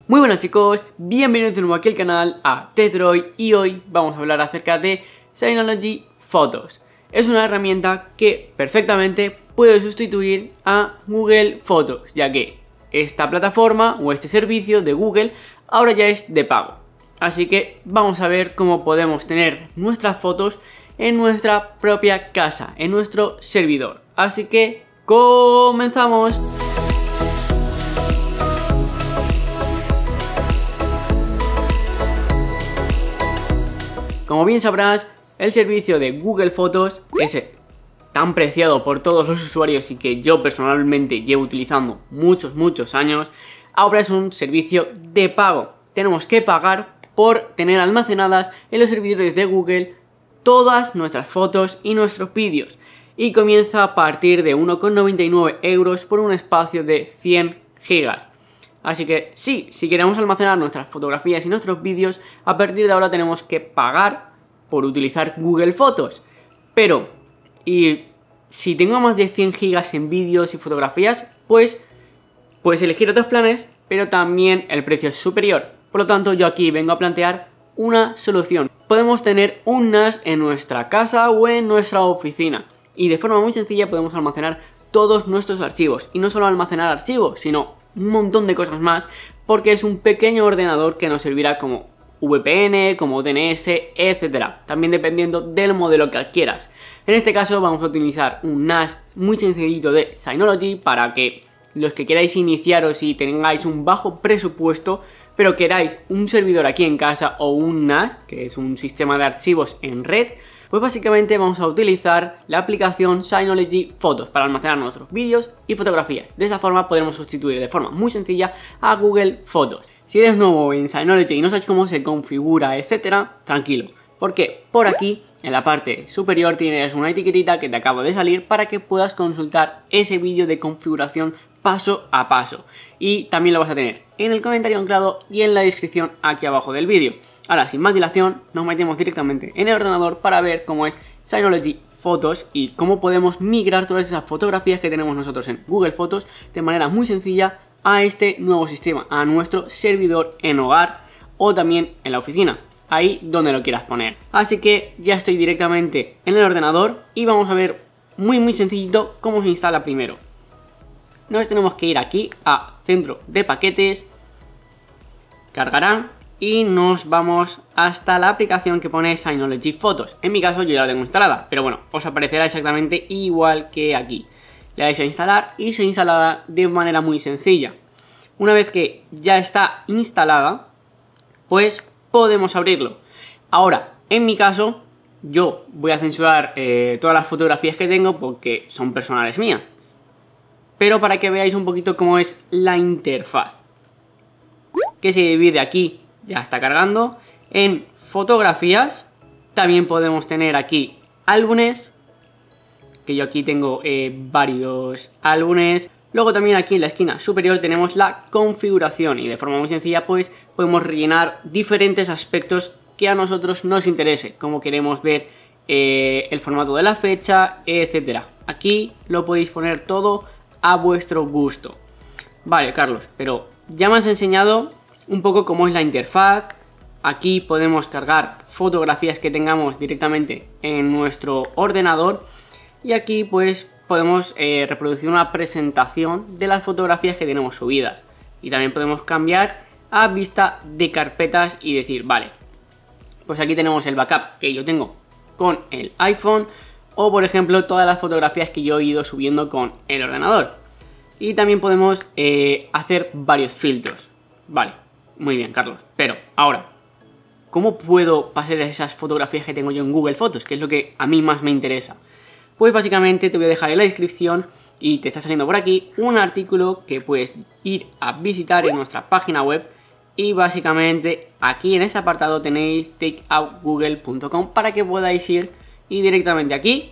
Muy buenas chicos, bienvenidos de nuevo aquí al canal a TechDroid y hoy vamos a hablar acerca de Synology Photos. Es una herramienta que perfectamente puede sustituir a Google Photos, ya que esta plataforma o este servicio de Google ahora ya es de pago. Así que vamos a ver cómo podemos tener nuestras fotos en nuestra propia casa, en nuestro servidor. Así que comenzamos. Como bien sabrás, el servicio de Google Fotos, ese tan preciado por todos los usuarios y que yo personalmente llevo utilizando muchos años, ahora es un servicio de pago. Tenemos que pagar por tener almacenadas en los servidores de Google todas nuestras fotos y nuestros vídeos. Y comienza a partir de 1,99 € por un espacio de 100 gigas. Así que sí, si queremos almacenar nuestras fotografías y nuestros vídeos, a partir de ahora tenemos que pagar por utilizar Google Fotos. Pero, y si tengo más de 100 gigas en vídeos y fotografías, pues puedes elegir otros planes, pero también el precio es superior. Por lo tanto, yo aquí vengo a plantear una solución. Podemos tener un NAS en nuestra casa o en nuestra oficina. Y de forma muy sencilla podemos almacenar todos nuestros archivos. Y no solo almacenar archivos, sino un montón de cosas más, porque es un pequeño ordenador que nos servirá como VPN, como DNS, etcétera, también dependiendo del modelo que adquieras. En este caso vamos a utilizar un NAS muy sencillito de Synology para que los que queráis iniciaros y tengáis un bajo presupuesto, pero queráis un servidor aquí en casa o un NAS, que es un sistema de archivos en red, pues básicamente vamos a utilizar la aplicación Synology Photos para almacenar nuestros vídeos y fotografías. De esa forma podremos sustituir de forma muy sencilla a Google Fotos. Si eres nuevo en Synology y no sabes cómo se configura, etcétera, tranquilo, porque por aquí en la parte superior tienes una etiquetita que te acaba de salir para que puedas consultar ese vídeo de configuración paso a paso. Y también lo vas a tener en el comentario anclado y en la descripción aquí abajo del vídeo. Ahora, sin más dilación, nos metemos directamente en el ordenador para ver cómo es Synology Photos y cómo podemos migrar todas esas fotografías que tenemos nosotros en Google Fotos de manera muy sencilla a este nuevo sistema, a nuestro servidor en hogar o también en la oficina, ahí donde lo quieras poner. Así que ya estoy directamente en el ordenador y vamos a ver muy sencillito cómo se instala primero. Nos tenemos que ir aquí a centro de paquetes, cargarán y nos vamos hasta la aplicación que pone Synology Photos. En mi caso yo ya la tengo instalada, pero bueno, os aparecerá exactamente igual que aquí. Le dais a instalar y se instalará de manera muy sencilla. Una vez que ya está instalada, pues podemos abrirlo. Ahora, en mi caso, yo voy a censurar todas las fotografías que tengo porque son personales mías. Pero para que veáis un poquito cómo es la interfaz, que se divide aquí, ya está cargando, en fotografías. También podemos tener aquí álbumes, que yo aquí tengo varios álbumes. Luego también aquí en la esquina superior tenemos la configuración y de forma muy sencilla pues podemos rellenar diferentes aspectos que a nosotros nos interese, como queremos ver el formato de la fecha, etcétera. Aquí lo podéis poner todo a vuestro gusto. Vale, Carlos, pero ya me has enseñado un poco cómo es la interfaz. Aquí podemos cargar fotografías que tengamos directamente en nuestro ordenador y aquí pues podemos reproducir una presentación de las fotografías que tenemos subidas y también podemos cambiar a vista de carpetas y decir, vale, pues aquí tenemos el backup que yo tengo con el iPhone o por ejemplo todas las fotografías que yo he ido subiendo con el ordenador. Y también podemos hacer varios filtros. Vale, muy bien, Carlos, pero ahora, ¿cómo puedo pasar esas fotografías que tengo yo en Google Fotos? Que es lo que a mí más me interesa. Pues básicamente te voy a dejar en la descripción y te está saliendo por aquí un artículo que puedes ir a visitar en nuestra página web. Y básicamente aquí en este apartado tenéis takeoutgoogle.com para que podáis ir y directamente aquí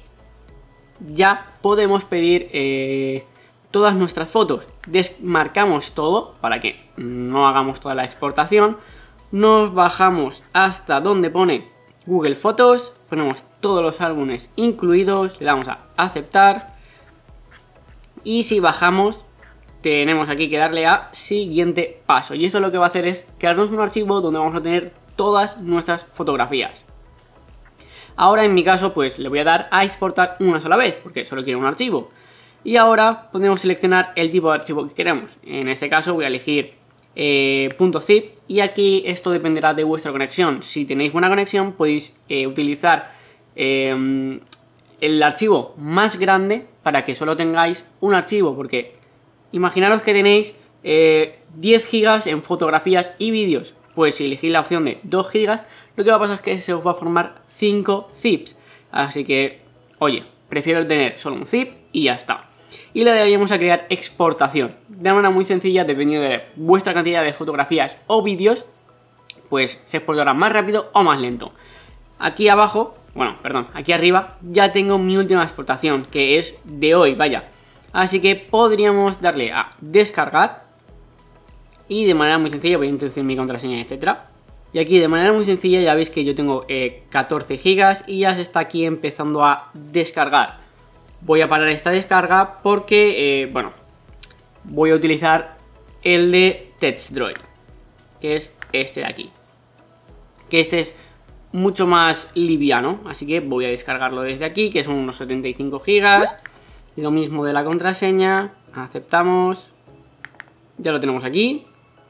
ya podemos pedir todas nuestras fotos. Desmarcamos todo para que no hagamos toda la exportación. Nos bajamos hasta donde pone Google Fotos, ponemos todos los álbumes incluidos, le damos a aceptar y si bajamos tenemos aquí que darle a siguiente paso. Y eso lo que va a hacer es crearnos un archivo donde vamos a tener todas nuestras fotografías. Ahora en mi caso pues le voy a dar a exportar una sola vez, porque solo quiero un archivo. Y ahora podemos seleccionar el tipo de archivo que queremos. En este caso voy a elegir .zip, y aquí esto dependerá de vuestra conexión. Si tenéis buena conexión podéis utilizar el archivo más grande para que solo tengáis un archivo, porque imaginaros que tenéis 10 GB en fotografías y vídeos. Pues si elegís la opción de 2 GB, lo que va a pasar es que se os va a formar 5 zips. Así que, oye, prefiero tener solo un zip y ya está. Y le daríamos a crear exportación. De manera muy sencilla, dependiendo de vuestra cantidad de fotografías o vídeos, pues se exportará más rápido o más lento. Aquí abajo, bueno, perdón, aquí arriba ya tengo mi última exportación, que es de hoy, vaya. Así que podríamos darle a descargar. Y de manera muy sencilla voy a introducir mi contraseña, etcétera. Y aquí de manera muy sencilla ya veis que yo tengo 14 GB y ya se está aquí empezando a descargar. Voy a parar esta descarga porque, bueno, voy a utilizar el de TextDroid, que es este de aquí. Que este es mucho más liviano, así que voy a descargarlo desde aquí, que son unos 75 GB. Y lo mismo de la contraseña, aceptamos. Ya lo tenemos aquí.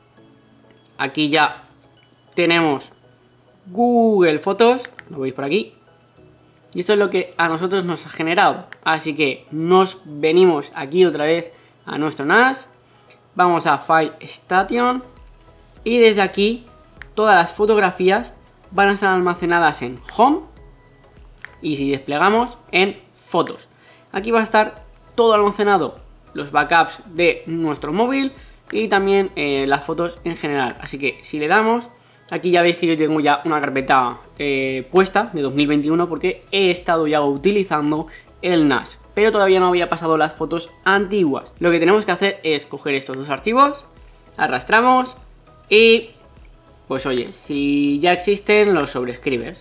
Aquí ya tenemos Google Fotos, lo veis por aquí. Y esto es lo que a nosotros nos ha generado. Así que nos venimos aquí otra vez a nuestro NAS. Vamos a File Station. Y desde aquí todas las fotografías van a estar almacenadas en Home. Y si desplegamos en Fotos. Aquí va a estar todo almacenado. Los backups de nuestro móvil y también las fotos en general. Así que si le damos, aquí ya veis que yo tengo ya una carpeta puesta de 2021 porque he estado ya utilizando el NAS, pero todavía no había pasado las fotos antiguas. Lo que tenemos que hacer es coger estos dos archivos, arrastramos y pues oye, si ya existen los sobrescribes.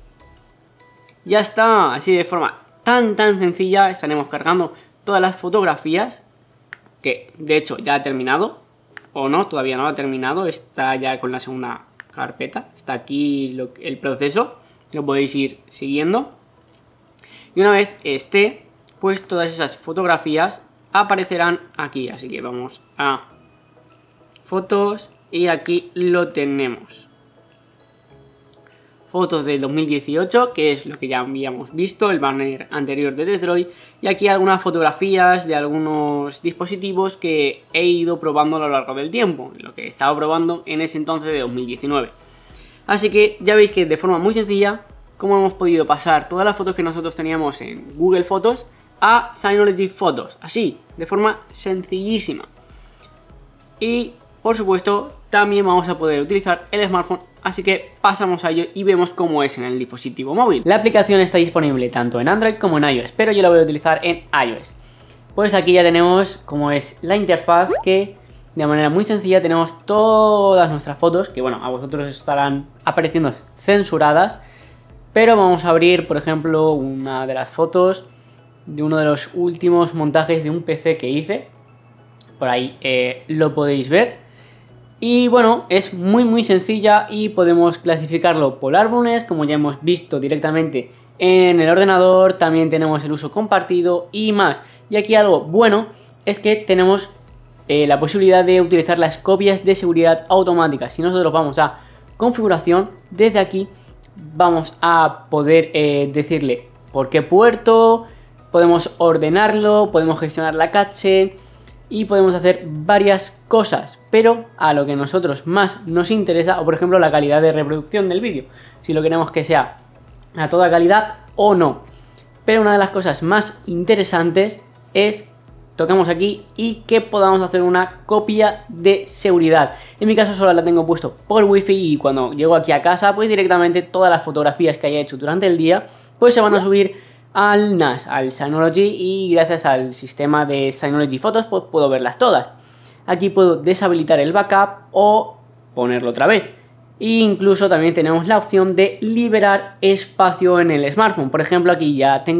Ya está, así de forma tan sencilla estaremos cargando todas las fotografías, que de hecho ya ha terminado, o no, todavía no ha terminado, está ya con la segunda carpeta, está aquí el proceso, lo podéis ir siguiendo. Y una vez esté, pues todas esas fotografías aparecerán aquí, así que vamos a fotos y aquí lo tenemos. Fotos del 2018, que es lo que ya habíamos visto, el banner anterior de TextDroid, y aquí algunas fotografías de algunos dispositivos que he ido probando a lo largo del tiempo, lo que estaba probando en ese entonces de 2019. Así que ya veis que de forma muy sencilla, cómo hemos podido pasar todas las fotos que nosotros teníamos en Google Fotos a Synology Photos, así, de forma sencillísima. Y por supuesto también vamos a poder utilizar el smartphone, así que pasamos a ello y vemos cómo es en el dispositivo móvil. La aplicación está disponible tanto en Android como en iOS, pero yo la voy a utilizar en iOS. Pues aquí ya tenemos cómo es la interfaz, que de manera muy sencilla tenemos todas nuestras fotos, que bueno, a vosotros estarán apareciendo censuradas, pero vamos a abrir por ejemplo una de las fotos de uno de los últimos montajes de un PC que hice. Por ahí lo podéis ver. Y bueno, es muy sencilla y podemos clasificarlo por álbumes, como ya hemos visto directamente en el ordenador. También tenemos el uso compartido y más. Y aquí algo bueno es que tenemos la posibilidad de utilizar las copias de seguridad automáticas. Si nosotros vamos a configuración, desde aquí vamos a poder decirle por qué puerto, podemos ordenarlo, podemos gestionar la caché y podemos hacer varias cosas, pero a lo que a nosotros más nos interesa, o por ejemplo la calidad de reproducción del vídeo, si lo queremos que sea a toda calidad o no. Pero una de las cosas más interesantes es, tocamos aquí y que podamos hacer una copia de seguridad. En mi caso solo la tengo puesto por wifi y cuando llego aquí a casa pues directamente todas las fotografías que haya hecho durante el día pues se van a subir al NAS, al Synology, y gracias al sistema de Synology Photos pues puedo verlas todas. Aquí puedo deshabilitar el backup o ponerlo otra vez. E incluso también tenemos la opción de liberar espacio en el smartphone. Por ejemplo, aquí ya tengo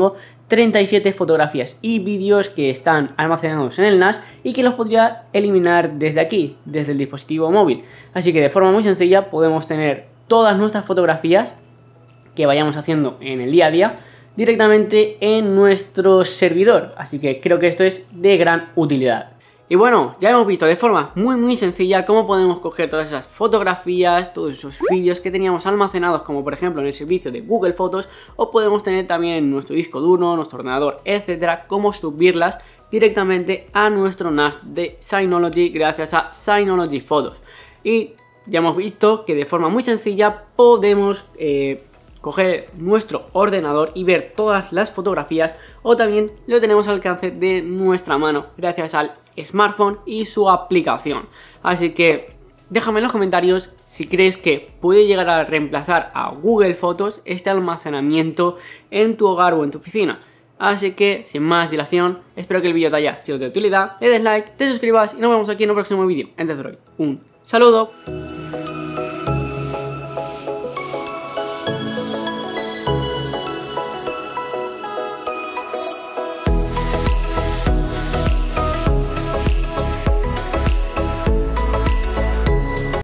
37 fotografías y vídeos que están almacenados en el NAS y que los podría eliminar desde aquí, desde el dispositivo móvil. Así que de forma muy sencilla podemos tener todas nuestras fotografías que vayamos haciendo en el día a día directamente en nuestro servidor. Así que creo que esto es de gran utilidad. Y bueno, ya hemos visto de forma muy sencilla cómo podemos coger todas esas fotografías, todos esos vídeos que teníamos almacenados, como por ejemplo en el servicio de Google Fotos, o podemos tener también en nuestro disco duro, nuestro ordenador, etcétera, cómo subirlas directamente a nuestro NAS de Synology gracias a Synology Photos. Y ya hemos visto que de forma muy sencilla podemos coger nuestro ordenador y ver todas las fotografías, o también lo tenemos al alcance de nuestra mano gracias al smartphone y su aplicación. Así que déjame en los comentarios si crees que puede llegar a reemplazar a Google Fotos este almacenamiento en tu hogar o en tu oficina. Así que sin más dilación, espero que el vídeo te haya sido de utilidad, le des like, te suscribas y nos vemos aquí en un próximo vídeo. Entonces, un saludo.